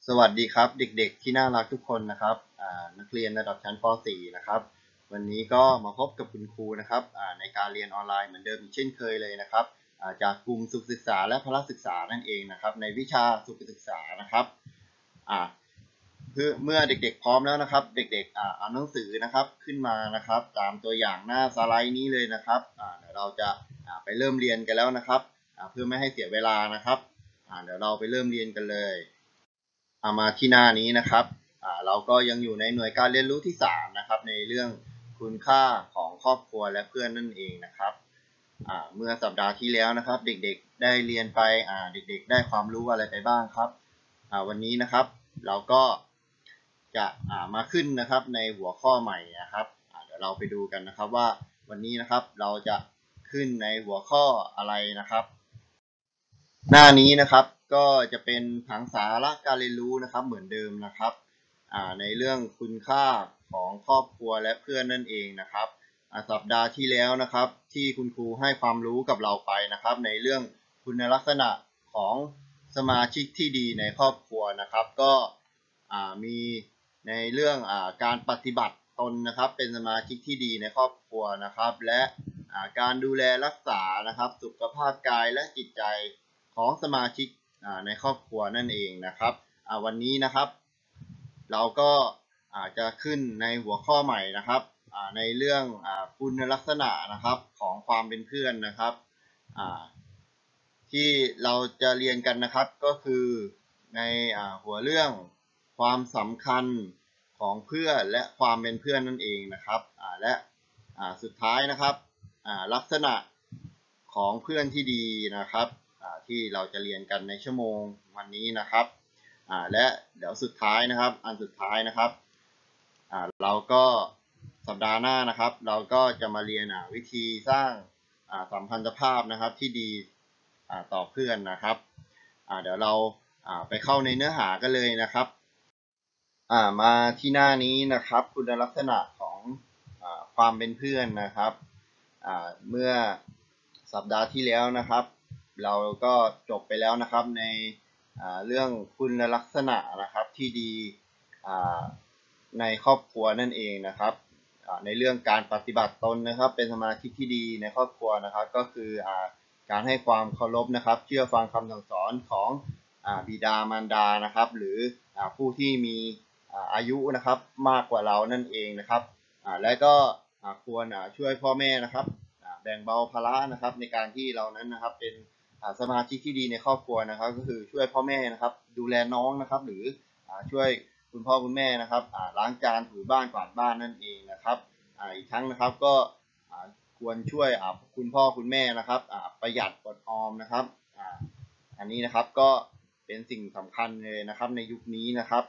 สวัสดีครับเด็กๆที่น่ารักทุกคนนะครับนักเรียนระดับชั้นป .4 นะครับวันนี้ก็มาพบกับคุณครูนะครับในการเรียนออนไลน์เหมือนเดิมอีกเช่นเคยเลยนะครับจากกลุ่มสุขศึกษาและพละศึกษานั่นเองนะครับในวิชาสุขศึกษานะครับอ่าเมื่อเด็กๆพร้อมแล้วนะครับเด็กๆเอาหนังสือนะครับขึ้นมานะครับตามตัวอย่างหน้าสไลด์นี้เลยนะครับเดี๋ยวเราจะไปเริ่มเรียนกันแล้วนะครับเพื่อไม่ให้เสียเวลานะครับเดี๋ยวเราไปเริ่มเรียนกันเลยมาที่หน้านี้นะครับเราก็ยังอยู่ในหน่วยการเรียนรู้ที่3นะครับในเรื่องคุณค่าของครอบครัวและเพื่อนนั่นเองนะครับเมื่อสัปดาห์ที่แล้วนะครับเด็กๆได้เรียนไปเด็กๆได้ความรู้อะไรไปบ้างครับวันนี้นะครับเราก็จะมาขึ้นนะครับในหัวข้อใหม่นะครับเดี๋ยวเราไปดูกันนะครับว่าวันนี้นะครับเราจะขึ้นในหัวข้ออะไรนะครับ หน้านี้นะครับก็จะเป็นผังสาระการเรียนรู้นะครับเหมือนเดิมนะครับในเรื่องคุณค่าของครอบครัวและเพื่อนนั่นเองนะครับสัปดาห์ที่แล้วนะครับที่คุณครูให้ความรู้กับเราไปนะครับในเรื่องคุณลักษณะของสมาชิกที่ดีในครอบครัวนะครับก็มีในเรื่องการปฏิบัติตนนะครับเป็นสมาชิกที่ดีในครอบครัวนะครับและการดูแลรักษานะครับสุขภาพกายและจิตใจของสมาชิกในครอบครัวนั่นเองนะครับวันนี้นะครับเราก็จะขึ้นในหัวข้อใหม่นะครับในเรื่องคุณลักษณะนะครับของความเป็นเพื่อนนะครับที่เราจะเรียนกันนะครับก็คือในหัวเรื่องความสำคัญของเพื่อนและความเป็นเพื่อนนั่นเองนะครับและสุดท้ายนะครับลักษณะของเพื่อนที่ดีนะครับที่เราจะเรียนกันในชั่วโมงวันนี้นะครับและเดี๋ยวสุดท้ายนะครับอันสุดท้ายนะครับเราก็สัปดาห์หน้านะครับเราก็จะมาเรียนวิธีสร้างสัมพันธภาพนะครับที่ดีต่อเพื่อนนะครับเดี๋ยวเราไปเข้าในเนื้อหากันเลยนะครับมาที่หน้านี้นะครับคุณลักษณะของความเป็นเพื่อนนะครับเมื่อสัปดาห์ที่แล้วนะครับเราก็จบไปแล้วนะครับในเรื่องคุณลักษณะนะครับที่ดีในครอบครัวนั่นเองนะครับในเรื่องการปฏิบัติตนนะครับเป็นสมาชิกที่ดีในครอบครัวนะครับก็คือการให้ความเคารพนะครับเชื่อฟังคำสั่งสอนของบิดามารดานะครับหรือผู้ที่มีอายุนะครับมากกว่าเรานั่นเองนะครับและก็ควรช่วยพ่อแม่นะครับแบ่งเบาภาระนะครับในการที่เรานั้นนะครับเป็นสมาชิกที่ดีในครอบครัวนะครับก็คือช่วยพ่อแม่นะครับดูแลน้องนะครับหรือช่วยคุณพ่อคุณแม่นะครับล้างจานถูบ้านกวาดบ้านนั่นเองนะครับอีกทั้งนะครับก็ควรช่วยคุณพ่อคุณแม่นะครับประหยัดอดออมนะครับอันนี้นะครับก็เป็นสิ่งสำคัญเลยนะครับในยุคนี้นะครับ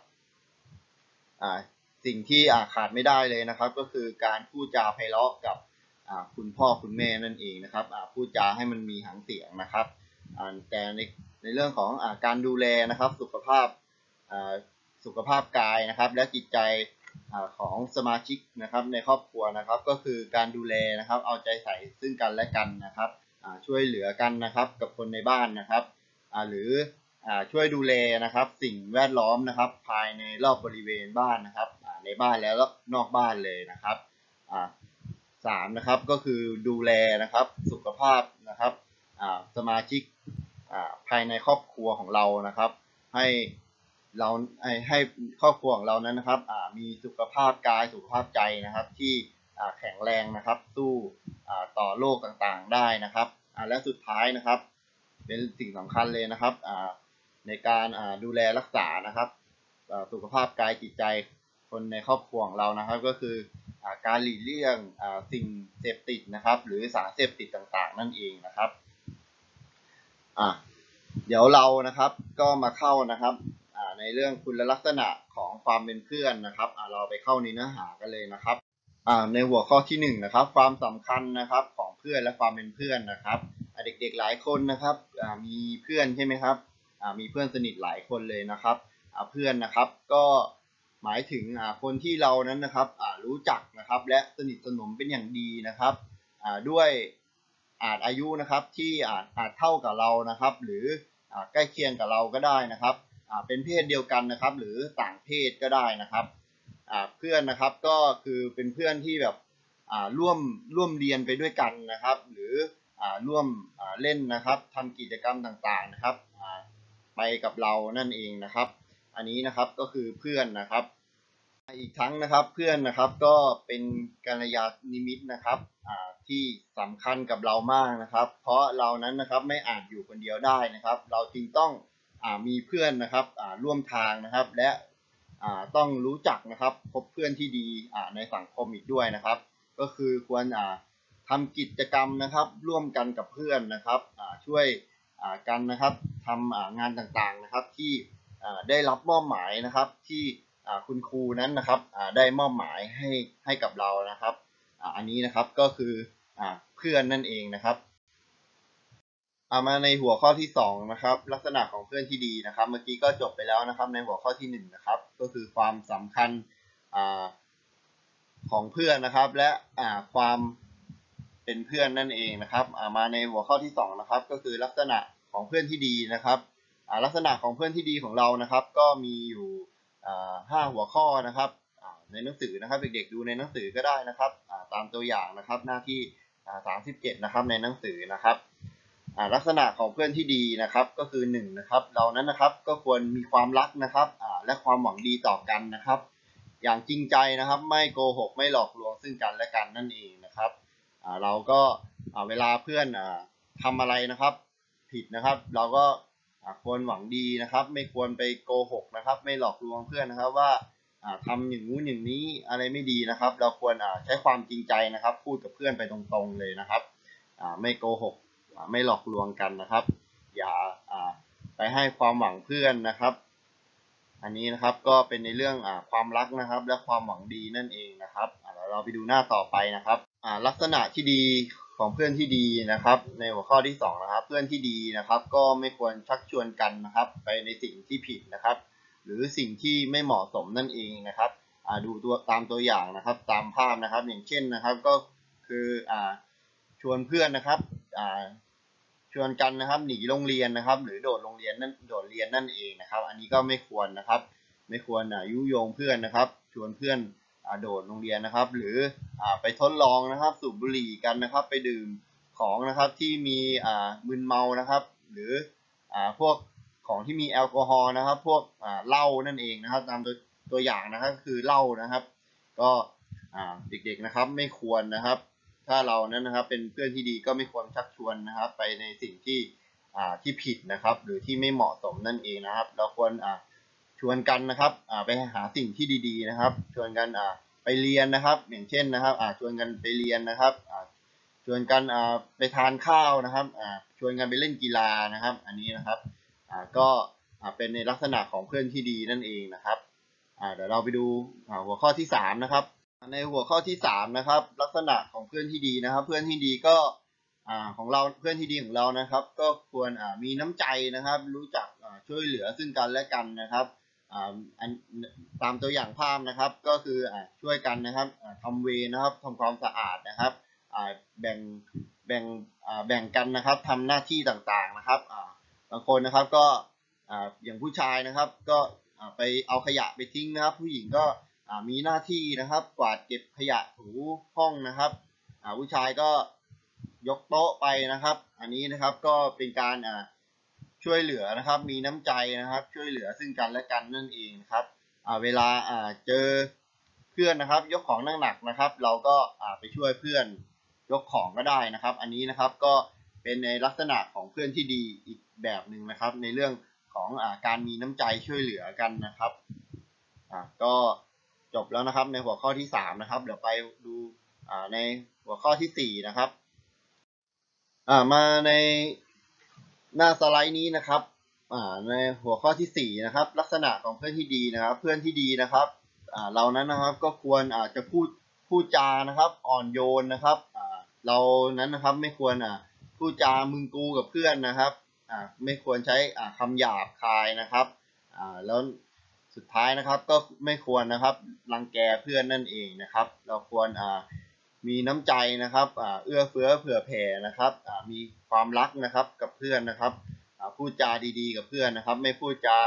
สิ่งที่ขาดไม่ได้เลยนะครับก็คือการพูดจาไพเราะกับคุณพ่อคุณแม่นั่นเองนะครับพูดจาให้มันมีหางเสียงนะครับแต่ในเรื่องของการดูแลนะครับสุขภาพกายนะครับและจิตใจของสมาชิกนะครับในครอบครัวนะครับก็คือการดูแลนะครับเอาใจใส่ซึ่งกันและกันนะครับช่วยเหลือกันนะครับกับคนในบ้านนะครับหรือช่วยดูแลนะครับสิ่งแวดล้อมนะครับภายในรอบบริเวณบ้านนะครับในบ้านแล้วนอกบ้านเลยนะครับ3นะครับก็คือดูแลนะครับสุขภาพนะครับสมาชิกภายในครอบครัวของเรานะครับให้เราให้ครอบครัวของเรานั้นนะครับมีสุขภาพกายสุขภาพใจนะครับที่แข็งแรงนะครับสู้ต่อโรคต่างๆได้นะครับและสุดท้ายนะครับเป็นสิ่งสำคัญเลยนะครับในการดูแลรักษานะครับสุขภาพกายจิตใจคนในครอบครัวของเรานะครับก็คือการหลีกเลี่ยงสิ่งเสพติดนะครับหรือสารเสพติดต่างๆนั่นเองนะครับเดี๋ยวเรานะครับก็มาเข้านะครับในเรื่องคุณลักษณะของความเป็นเพื่อนนะครับเราไปเข้าในเนื้อหากันเลยนะครับในหัวข้อที่1นะครับความสำคัญนะครับของเพื่อนและความเป็นเพื่อนนะครับเด็กๆหลายคนนะครับมีเพื่อนใช่ไหมครับมีเพื่อนสนิทหลายคนเลยนะครับเพื่อนนะครับก็หมายถึงคนที่เรานั้นนะครับรู้จักนะครับและสนิทสนมเป็นอย่างดีนะครับด้วยอายุนะครับที่อาจเท่ากับเรานะครับหรือใกล้เคียงกับเราก็ได้นะครับเป็นเพศเดียวกันนะครับหรือต่างเพศก็ได้นะครับเพื่อนนะครับก็คือเป็นเพื่อนที่แบบร่วมเรียนไปด้วยกันนะครับหรือร่วมเล่นนะครับทำกิจกรรมต่างๆนะครับไปกับเรานั่นเองนะครับอันนี้นะครับก็คือเพื่อนนะครับอีกทั้งนะครับเพื่อนนะครับก็เป็นกัลยาณมิตรนะครับที่สำคัญกับเรามากนะครับเพราะเรานั้นนะครับไม่อาจอยู่คนเดียวได้นะครับเราจึงต้องมีเพื่อนนะครับร่วมทางนะครับและต้องรู้จักนะครับพบเพื่อนที่ดีในสังคมอีกด้วยนะครับก็คือควรทำกิจกรรมนะครับร่วมกันกับเพื่อนนะครับช่วยกันนะครับทำงานต่างๆนะครับที่ได้รับมอบหมายนะครับที่คุณครูนั้นนะครับได้มอบหมายให้กับเรานะครับอันนี้นะครับก็คือเพื่อนนั่นเองนะครับมาในหัวข้อที่2นะครับลักษณะของเพื่อนที่ดีนะครับเมื่อกี้ก็จบไปแล้วนะครับในหัวข้อที่1นะครับก็คือความสำคัญของเพื่อนนะครับและความเป็นเพื่อนนั่นเองนะครับมาในหัวข้อที่2นะครับก็คือลักษณะของเพื่อนที่ดีนะครับลักษณะของเพื่อนที่ดีของเรานะครับก็มีอยู่5หัวข้อนะครับในหนังสือนะครับเด็กๆดูในหนังสือก็ได้นะครับตามตัวอย่างนะครับหน้าที่37นะครับในหนังสือนะครับลักษณะของเพื่อนที่ดีนะครับก็คือ1นะครับเรานั้นนะครับก็ควรมีความรักนะครับและความหวังดีต่อกันนะครับอย่างจริงใจนะครับไม่โกหกไม่หลอกลวงซึ่งกันและกันนั่นเองนะครับเราก็เวลาเพื่อนทำอะไรนะครับผิดนะครับเราก็ควรหวังดีนะครับไม่ควรไปโกหกนะครับไม่หลอกลวงเพื่อนนะครับว่าทำอย่างนู้นอย่างนี้อะไรไม่ดีนะครับเราควรใช้ความจริงใจนะครับพูดกับเพื่อนไปตรงๆเลยนะครับไม่โกหกไม่หลอกลวงกันนะครับอย่าไปให้ความหวังเพื่อนนะครับอันนี้นะครับก็เป็นในเรื่องความรักนะครับและความหวังดีนั่นเองนะครับเราไปดูหน้าต่อไปนะครับลักษณะที่ดีของเพื่อนที่ดีนะครับในหัวข้อที่2นะครับเพื่อนที่ดีนะครับก็ไม่ควรชักชวนกันนะครับไปในสิ่งที่ผิดนะครับหรือสิ่งที่ไม่เหมาะสมนั่นเองนะครับดูตามตัวอย่างนะครับตามภาพนะครับอย่างเช่นนะครับก็คือชวนเพื่อนนะครับชวนกันนะครับหนีโรงเรียนนะครับหรือโดดเรียนนั่นเองนะครับอันนี้ก็ไม่ควรนะครับไม่ควรยุยงเพื่อนนะครับชวนเพื่อนโดดโรงเรียนนะครับหรือไปทดลองนะครับสูบบุหรี่กันนะครับไปดื่มของนะครับที่มีมึนเมานะครับหรือพวกของที่มีแอลกอฮอล์นะครับพวกเหล้านั่นเองนะครับตามตัวอย่างนะครับคือเหล้านะครับก็เด็กๆนะครับไม่ควรนะครับถ้าเรานั้นนะครับเป็นเพื่อนที่ดีก็ไม่ควรชักชวนนะครับไปในสิ่งที่ผิดนะครับหรือที่ไม่เหมาะสมนั่นเองนะครับเราควรชวนกันนะครับไปหาสิ่งที่ดีๆนะครับชวนกันไปเรียนนะครับอย่างเช่นนะครับชวนกันไปเรียนนะครับชวนกันไปทานข้าวนะครับชวนกันไปเล่นกีฬานะครับอันนี้นะครับก็เป็นในลักษณะของเพื่อนที่ดีนั่นเองนะครับเดี๋ยวเราไปดูหัวข้อที่3นะครับในหัวข้อที่3นะครับลักษณะของเพื่อนที่ดีนะครับเพื่อนที่ดีก็ของเราเพื่อนที่ดีของเรานะครับก็ควรมีน้ำใจนะครับรู้จักช่วยเหลือซึ่งกันและกันนะครับตามตัวอย่างภาพนะครับก็คือช่วยกันนะครับทำเวรนะครับทำความสะอาดนะครับแบ่งแบ่งแบ่งกันนะครับทำหน้าที่ต่างๆนะครับบางคนนะครับก็อย่างผู้ชายนะครับก็ไปเอาขยะไปทิ้งนะครับผู้หญิงก็มีหน้าที่นะครับกวาดเก็บขยะถูห้องนะครับผู้ชายก็ยกโต๊ะไปนะครับอันนี้นะครับก็เป็นการช่วยเหลือนะครับมีน้ำใจนะครับช่วยเหลือซึ่งกันและกันนั่นเองครับเวลาเจอเพื่อนนะครับยกของหนักๆนะครับเราก็ไปช่วยเพื่อนยกของก็ได้นะครับอันนี้นะครับก็เป็นในลักษณะของเพื่อนที่ดีอีกแบบหนึ่งนะครับในเรื่องของการมีน้ำใจช่วยเหลือกันนะครับก็จบแล้วนะครับในหัวข้อที่3นะครับเดี๋ยวไปดูในหัวข้อที่4นะครับมาในหน้าสไลด์นี้นะครับในหัวข้อที่4นะครับลักษณะของเพื่อนที่ดีนะครับเพื่อนที่ดีนะครับเรานั้นนะครับก็ควรจะพูดจานะครับอ่อนโยนนะครับเรานั้นนะครับไม่ควรพูดจามึงกูกับเพื่อนนะครับไม่ควรใช้คำหยาบคายนะครับแล้วสุดท้ายนะครับก็ไม่ควรนะครับรังแกเพื่อนนั่นเองนะครับเราควรมีน้ำใจนะครับเอื้อเฟื้อเผื่อแผ่นะครับมีความรักนะครับกับเพื่อนนะครับพูดจาดีๆกับเพื่อนนะครับไม่พูดจา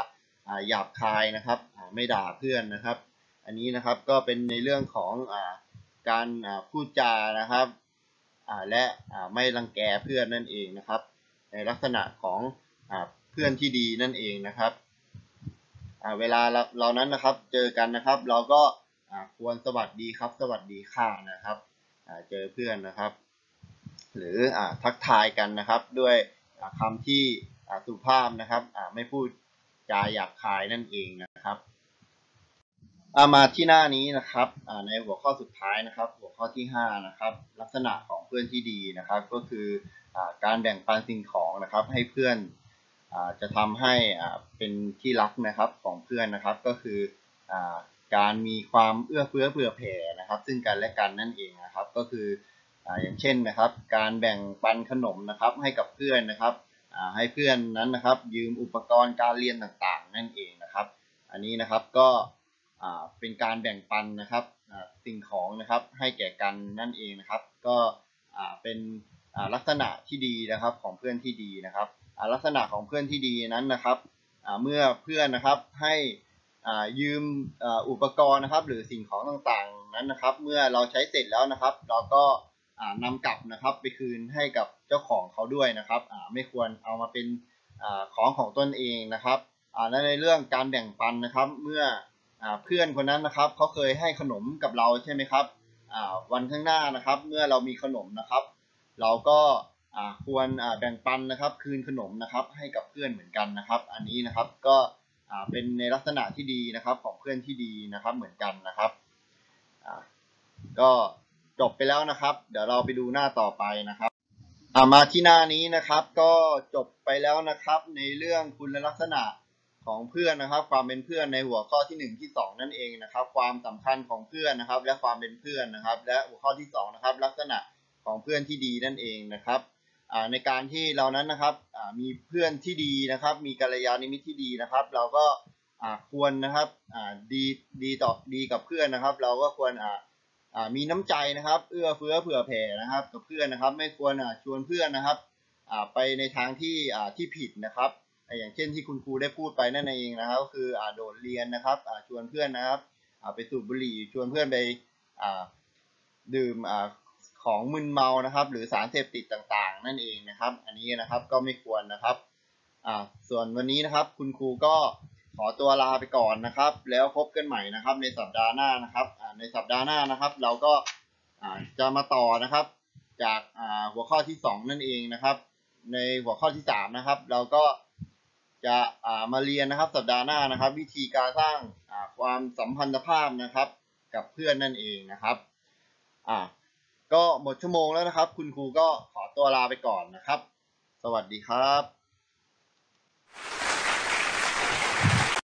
หยาบคายนะครับไม่ด่าเพื่อนนะครับอันนี้นะครับก็เป็นในเรื่องของการพูดจานะครับและไม่รังแกเพื่อนนั่นเองนะครับในลักษณะของเพื่อนที่ดีนั่นเองนะครับเวลาเรานั้นนะครับเจอกันนะครับเราก็ควรสวัสดีครับสวัสดีค่ะนะครับเจอเพื่อนนะครับหรือทักทายกันนะครับด้วยคำที่สุภาพนะครับไม่พูดจาหยาบคายนั่นเองนะครับมาที่หน้านี้นะครับในหัวข้อสุดท้ายนะครับหัวข้อที่5นะครับลักษณะของเพื่อนที่ดีนะครับก็คือการแบ่งปันสิ่งของนะครับให้เพื่อนจะทำให้เป็นที่รักนะครับของเพื่อนนะครับก็คือการมีความเอื้อเฟื้อเผื่อแผ่นะครับซึ่งกันและกันนั่นเองนะครับก็คืออย่างเช่นนะครับการแบ่งปันขนมนะครับให้กับเพื่อนนะครับให้เพื่อนนั้นนะครับยืมอุปกรณ์การเรียนต่างๆนั่นเองนะครับอันนี้นะครับก็เป็นการแบ่งปันนะครับสิ่งของนะครับให้แก่กันนั่นเองนะครับก็เป็นลักษณะที่ดีนะครับของเพื่อนที่ดีนะครับลักษณะของเพื่อนที่ดีนั้นนะครับเมื่อเพื่อนนะครับให้ยืมอุปกรณ์นะครับหรือสิ่งของต่างๆนั้นนะครับเมื่อเราใช้เสร็จแล้วนะครับเราก็นำกลับนะครับไปคืนให้กับเจ้าของเขาด้วยนะครับไม่ควรเอามาเป็นของของตนเองนะครับและในเรื่องการแบ่งปันนะครับเมื่อเพื่อนคนนั้นนะครับเขาเคยให้ขนมกับเราใช่ไหมครับวันข้างหน้านะครับเมื่อเรามีขนมนะครับเราก็ควรแบ่งปันนะครับคืนขนมนะครับให้กับเพื่อนเหมือนกันนะครับอันนี้นะครับก็เป็นในลักษณะที่ดีนะครับของเพื่อนที่ดีนะครับเหมือนกันนะครับก็จบไปแล้วนะครับเดี๋ยวเราไปดูหน้าต่อไปนะครับมาที่หน้านี้นะครับก็จบไปแล้วนะครับในเรื่องคุณลักษณะของเพื่อนนะครับความเป็นเพื่อนในหัวข้อที่1ที่2นั่นเองนะครับความสำคัญของเพื่อนนะครับและความเป็นเพื่อนนะครับและหัวข้อที่2นะครับลักษณะของเพื่อนที่ดีนั่นเองนะครับในการที่เรานั้นนะครับมีเพื่อนที่ดีนะครับมีกัลยาณมิตรที่ดีนะครับเราก็ควรนะครับดีกับเพื่อนนะครับเราก็ควรมีน้ำใจนะครับเอื้อเฟื้อเผื่อแผ่นะครับกับเพื่อนนะครับไม่ควรชวนเพื่อนนะครับไปในทางที่ผิดนะครับอย่างเช่นที่คุณครูได้พูดไปนั่นเองนะครับก็คือโดดเรียนนะครับชวนเพื่อนนะครับไปสูบบุหรี่ชวนเพื่อนไปดื่มของมึนเมานะครับหรือสารเสพติดต่างๆนั่นเองนะครับอันนี้นะครับก็ไม่ควรนะครับส่วนวันนี้นะครับคุณครูก็ขอตัวลาไปก่อนนะครับแล้วพบกันใหม่นะครับในสัปดาห์หน้านะครับในสัปดาห์หน้านะครับเราก็จะมาต่อนะครับจากหัวข้อที่2นั่นเองนะครับในหัวข้อที่3นะครับเราก็จะมาเรียนนะครับสัปดาห์หน้านะครับวิธีการสร้างความสัมพันธภาพนะครับกับเพื่อนนั่นเองนะครับก็หมดชั่วโมงแล้วนะครับคุณครูก็ขอตัวลาไปก่อนนะครับสวัสดีครับ